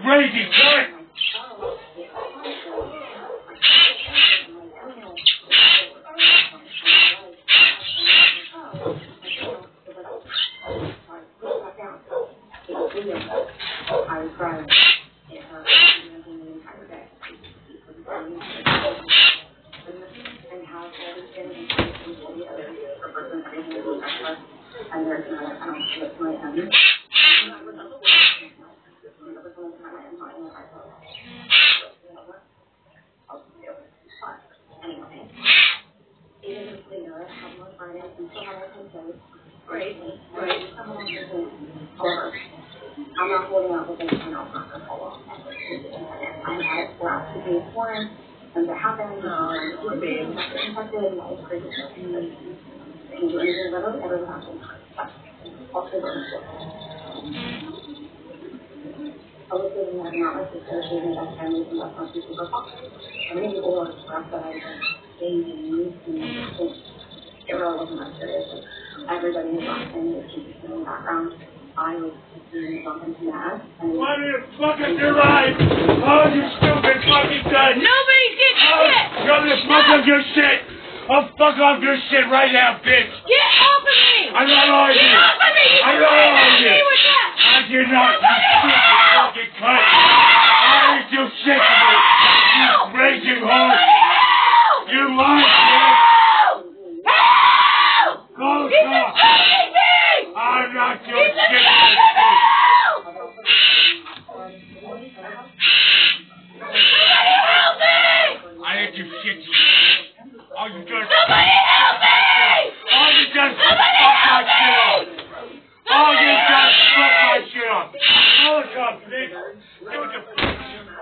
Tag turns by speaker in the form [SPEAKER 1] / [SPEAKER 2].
[SPEAKER 1] crazy cunt!
[SPEAKER 2] I was crying. It hurt the entire day. And how it's been and the other person everything is extra. And there's no, I don't lift my hand. Anyway, even if we know how much finance and still have our concerns, right? However, I'm not holding out with anything else not going to hold on. I had it last to be foreign, and it happened, and it's being infected, and all this crazy stuff. And you do anything about it, everyone has to that's also very important. I was living that not my sister, she was my family, and that's not super popular. Many people were stressed that I was dating, and it really wasn't that serious. Everybody was laughing, there was people in the background. I was doing something to that.
[SPEAKER 1] Why do you fucking do life? Oh, you stupid fucking cunt!
[SPEAKER 3] Nobody did shit!
[SPEAKER 1] You're gonna fuck up your shit! I'll fuck off your shit right now, bitch!
[SPEAKER 3] Get off of me!
[SPEAKER 1] I'm not on you!
[SPEAKER 3] Get off of me! You
[SPEAKER 1] I'm not on you!
[SPEAKER 3] with that!
[SPEAKER 1] I did not, you stupid fucking cunt! Why did you shit to me? You raging horse! You lied, bitch! Go, stop! I'm not your shit! I let you shit you. All you done is fuck my shit up. All you done is fuck my shit up. Hold up, bitch. Give it the